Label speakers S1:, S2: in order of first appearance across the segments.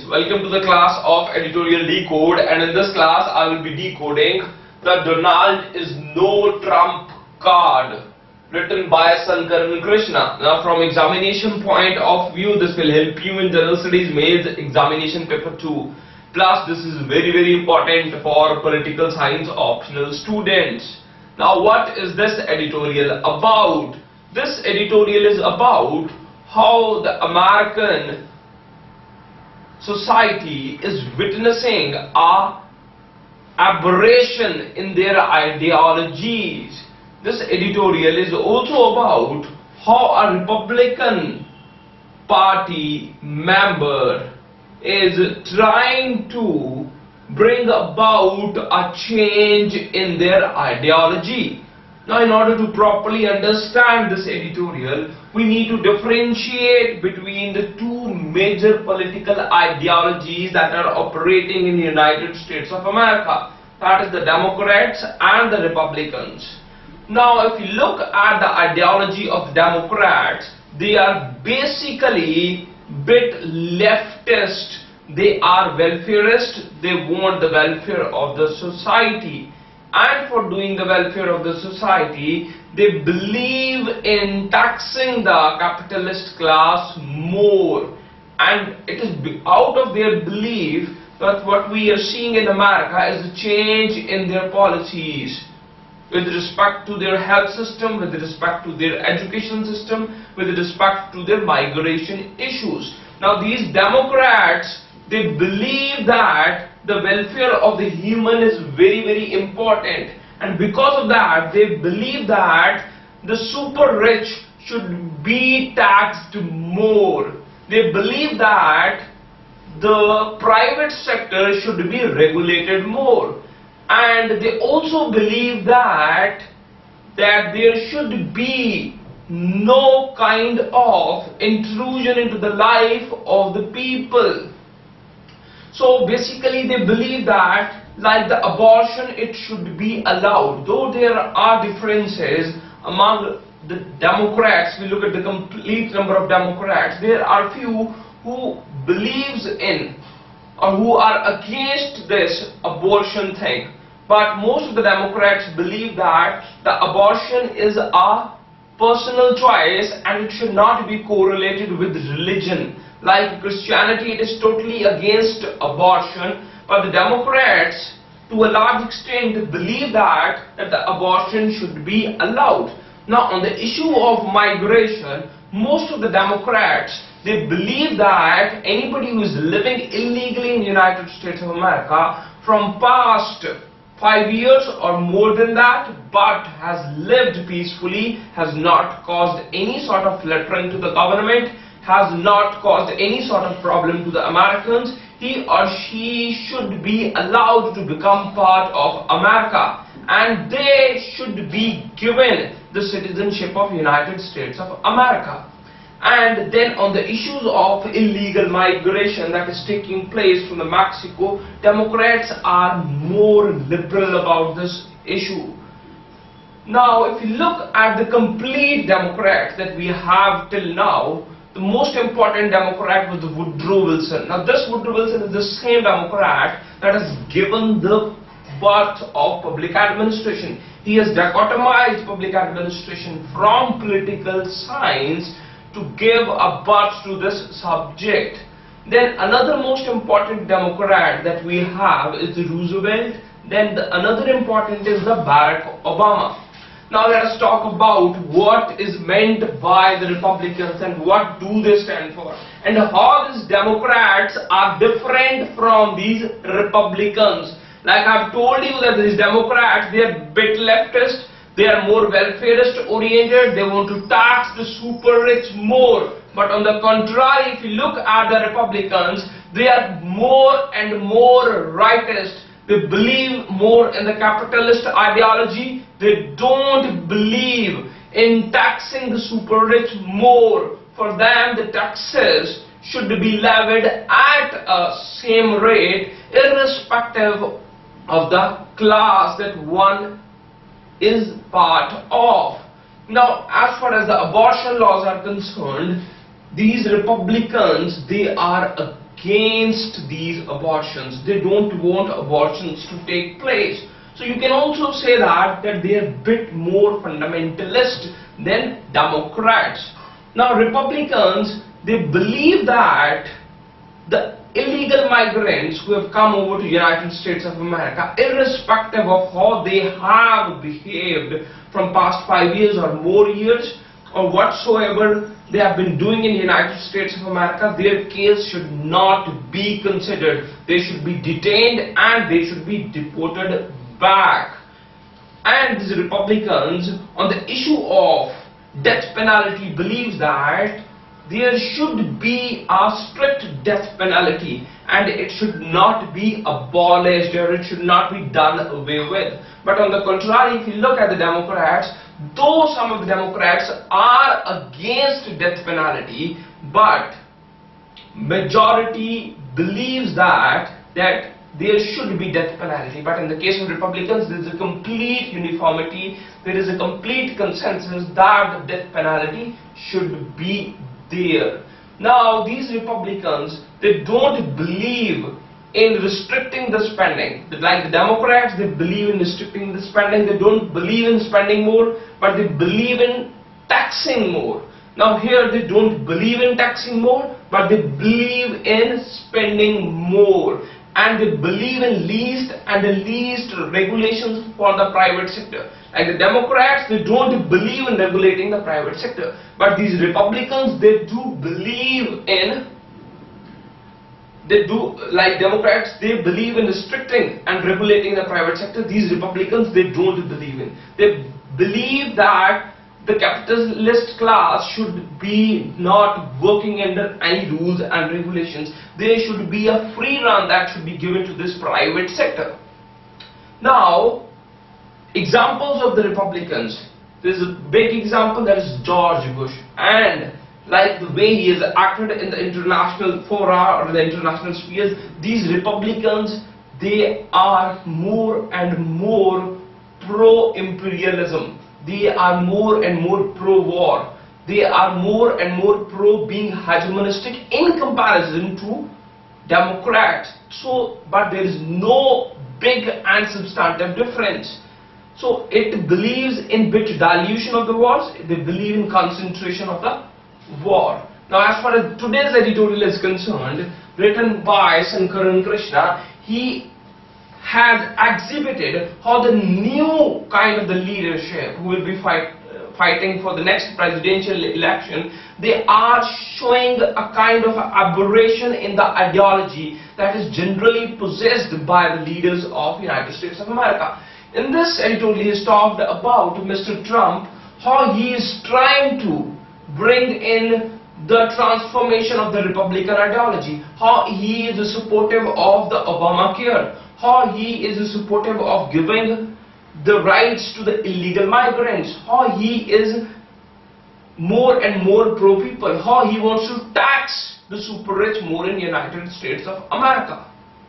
S1: welcome to the class of Editorial Decode, and in this class I will be decoding the Donald is no trump card written by Sankaran Krishna. Now from examination point of view, this will help you in General Studies Mains examination paper 2. Plus this is very important for political science optional students. Now what is this editorial about? This editorial is about how the American society is witnessing a aberration in their ideologies. This editorial is also about how a Republican Party member is trying to bring about a change in their ideology. Now, in order to properly understand this editorial, we need to differentiate between the two major political ideologies that are operating in the United States of America. That is the Democrats and the Republicans. Now, if you look at the ideology of Democrats, they are basically bit leftist. They are welfareist. They want the welfare of the society. And for doing the welfare of the society, they believe in taxing the capitalist class more. And it is out of their belief that what we are seeing in America is a change in their policies with respect to their health system, with respect to their education system, with respect to their migration issues. Now these Democrats, they believe that the welfare of the human is very important, and because of that they believe that the super rich should be taxed more. They believe that the private sector should be regulated more, and they also believe that there should be no kind of intrusion into the life of the people. So basically they believe that like the abortion, it should be allowed. Though there are differences among the Democrats, we look at the complete number of Democrats, there are few who believes in or who are against this abortion thing. But most of the Democrats believe that the abortion is a personal choice and it should not be correlated with religion. Like Christianity, it is totally against abortion, but the Democrats to a large extent believe that the abortion should be allowed. Now on the issue of migration, most of the Democrats, they believe that anybody who is living illegally in the United States of America from past 5 years or more than that, but has lived peacefully, has not caused any sort of littering to the government, has not caused any sort of problem to the Americans, he or she should be allowed to become part of America, and they should be given the citizenship of United States of America. And then on the issues of illegal migration that is taking place from Mexico, Democrats are more liberal about this issue. Now if you look at the complete Democrats that we have till now, the most important Democrat was the Woodrow Wilson. Now this Woodrow Wilson is the same Democrat that has given the birth of public administration. He has dichotomized public administration from political science to give a birth to this subject. Then another most important Democrat that we have is the Roosevelt. Then another important is the Barack Obama. Now let us talk about what is meant by the Republicans and what do they stand for, and how these Democrats are different from these Republicans. Like I've told you that these Democrats, they are a bit leftist, they are more welfareist oriented, they want to tax the super rich more. But on the contrary, if you look at the Republicans, they are more and more rightist. They believe more in the capitalist ideology. They don't believe in taxing the super rich more. For them, the taxes should be levied at a same rate, irrespective of the class that one is part of. Now, as far as the abortion laws are concerned, these Republicans, they are against these abortions. They don't want abortions to take place. So you can also say that they are a bit more fundamentalist than Democrats. Now Republicans, they believe that the illegal migrants who have come over to United States of America, irrespective of how they have behaved from past 5 years or more years, or whatsoever they have been doing in the United States of America, their case should not be considered. They should be detained and they should be deported back. And these Republicans, on the issue of death penalty, believes that there should be a strict death penalty and it should not be abolished or it should not be done away with. But on the contrary, if you look at the Democrats, though some of the Democrats are against death penalty, but majority believes that there should be death penalty. But in the case of Republicans, there is a complete uniformity, there is a complete consensus that the death penalty should be there. Now these Republicans, they don't believe in restricting the spending. Like the Democrats, they believe in restricting the spending. They don't believe in spending more, but they believe in taxing more. Now here they don't believe in taxing more, but they believe in spending more. And they believe in least regulations for the private sector. Like the Democrats, they don't believe in regulating the private sector. But these Republicans, they do believe in, like Democrats, they believe in restricting and regulating the private sector. These Republicans, they don't believe in. They believe that the capitalist class should be not working under any rules and regulations. There should be a free run that should be given to this private sector. Now, examples of the Republicans. There is a big example, that is George Bush, and like the way he has acted in the international fora or the international spheres, these Republicans, they are more and more pro-imperialism. They are more and more pro-war. They are more and more pro-being hegemonistic in comparison to Democrats. So, but there is no big and substantive difference. So it believes in bit dilution of the wars. They believe in concentration of the war. Now, as far as today's editorial is concerned, written by Sankaran Krishna, he has exhibited how the new kind of the leadership who will be fighting for the next presidential election, they are showing a kind of aberration in the ideology that is generally possessed by the leaders of the United States of America. In this editorial, he has talked about Mr. Trump, how he is trying to bring in the transformation of the Republican ideology, how he is supportive of the Obamacare, how he is supportive of giving the rights to the illegal migrants, how he is more and more pro-people, how he wants to tax the super rich more in the United States of America.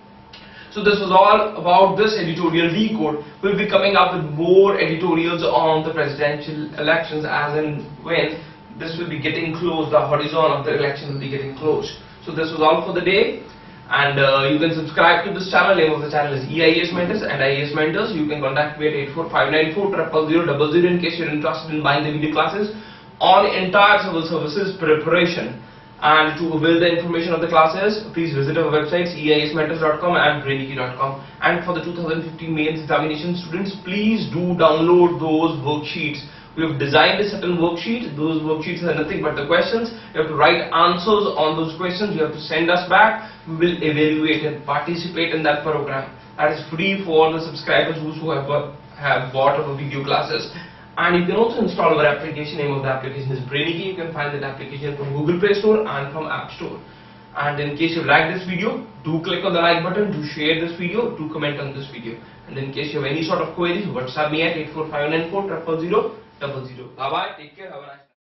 S1: So this was all about this editorial decode. We'll be coming up with more editorials on the presidential elections as and when this will be getting close, the horizon of the election will be getting close. So this was all for the day. And you can subscribe to this channel. Name of the channel is EIAS Mentors and IAS Mentors. You can contact me at 845940000 in case you're interested in buying the video classes on entire civil services preparation. And to avail the information of the classes, please visit our websites eiasmentors.com and brainicky.com. And for the 2015 mains examination students, please do download those worksheets. We have designed a certain worksheet. Those worksheets are nothing but the questions. You have to write answers on those questions. You have to send us back. We will evaluate and participate in that program. That is free for the subscribers who have bought our video classes. And you can also install our application. Name of the application is Brainicky. You can find that application from Google Play Store and from App Store. And in case you like this video, do click on the like button, do share this video, do comment on this video. And in case you have any sort of queries, WhatsApp me at 845940000. Bye bye, take care, have a nice day.